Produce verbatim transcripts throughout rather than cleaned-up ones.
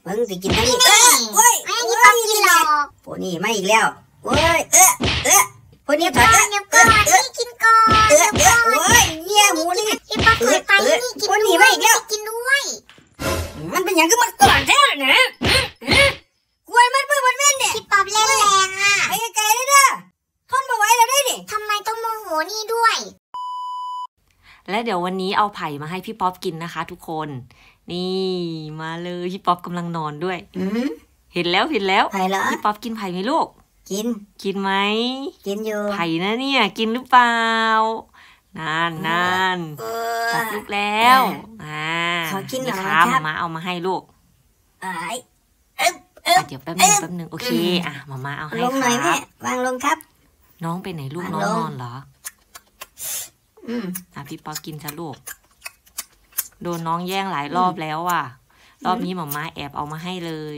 มึงสิกินทั้งนี้เออโอ้ยไม่พี่ป๊อปกินหรอกพวกนี้มาอีกแล้วโอ้ยเออเออพวกนี้ถอยเออเออเออกินก่อนเออเออโอ้ยเนี่ยหมูนี่พี่ป๊อปถอยไปนี่กินพวกนี้มาอีกแล้วกินด้วยมันเป็นอย่างก็มันก่อนแท้นะกล้วยมันเพิ่งมันเว้นเนี่ยพี่ป๊อปเล่นแรงอ่ะไปไกลๆเลยเด้อทนไม่ไหวแล้วได้ดิทำไมต้องโมโหนี่ด้วยและเดี๋ยววันนี้เอาไผ่มาให้พี่ป๊อปกินนะคะทุกคนนี่มาเลยพี่ป๊อปกำลังนอนด้วยเห็นแล้วเห็นแล้วพี่ป๊อปกินไผ่ไหมลูกกินกินไหมกินอยู่ไผ่นะเนี่ยกินหรือเปล่านานนานตัดลูกแล้วอ่าขอกินหน่อยครับมาเอามาให้ลูกเดี๋ยวแป๊บนึงแป๊บนึงโอเคอ่ะมามาเอาให้ครับลงหน่อยแม่วางลงครับน้องไปไหนลูกน้องนอนเหรออืมอ่ะพี่ป๊อปกินซะลูกโดนน้องแย่งหลายรอบแล้วอ่ะรอบนี้หม่าม่าแอบเอามาให้เลย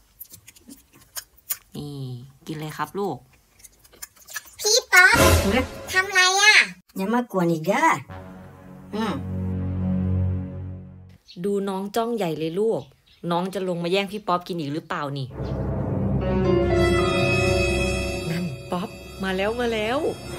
นี่กินเลยครับลูกพี่ป๊อปทำไรอ่ะอย่ามากวนอีกเด้ออืมดูน้องจ้องใหญ่เลยลูกน้องจะลงมาแย่งพี่ป๊อปกินอีกหรือเปล่านี่นั่นป๊อปมาแล้วมาแล้ว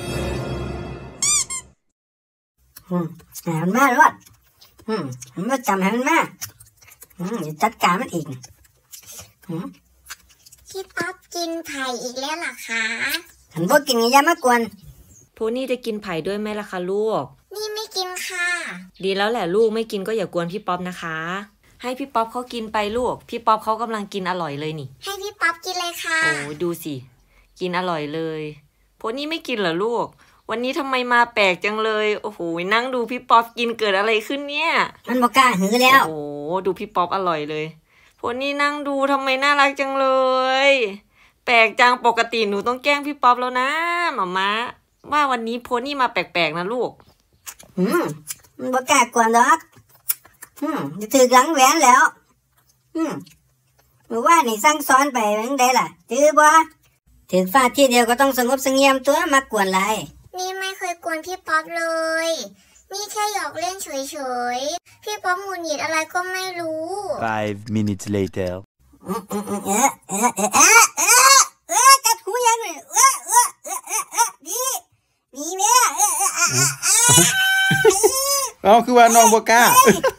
อืมแหมแม่รอดอืมมันมาจำให้มันแม่อืมจัดการมันอีกอืมพี่ป๊อปกินไผ่อีกแล้วหรอคะฉันบอกกินอย่ามากวนโพนี่จะกินไผ่ด้วยไหมล่ะคะลูกนี่ไม่กินค่ะดีแล้วแหละลูกไม่กินก็อย่ากวนพี่ป๊อปนะคะให้พี่ป๊อปเขากินไปลูกพี่ป๊อปเขากำลังกินอร่อยเลยนี่ให้พี่ป๊อปกินเลยค่ะโอ้ดูสิกินอร่อยเลยโพนี่ไม่กินเหรอลูกวันนี้ทำไมมาแปลกจังเลยโอ้โหนั่งดูพี่ป๊อปกินเกิดอะไรขึ้นเนี่ยมันบอกกล้าหือแล้วโอ้โหดูพี่ป๊อปอร่อยเลยโพนี่นั่งดูทำไมน่ารักจังเลยแปลกจังปกติหนูต้องแกล้งพี่ป๊อปแล้วนะหม่าม้าว่าวันนี้โพนี่มาแปลกๆนะลูกอืมมันบอกกล้ากวนดอกอืมจะถือหลังแหวนแล้วอืมเมื่อว่านี่สั่งสอนไปยังไงล่ะถือบ่ถือฟาดที่เดียวก็ต้องสงบเสงี่ยมตัวมากวนไรนี่ไม่เคยกวนพี่ป๊อปเลยนี่แค่หยอกเล่นเฉยๆพี่ป๊อปหงุดหงิดอะไรก็ไม่รู้ Five minutes later เออเออเออเออเออเออเออเออกัดหูยังเลยเออเออเออเออเออดีดีแม่เออเออเออเออเอาคือว่าน้องบ่กล้า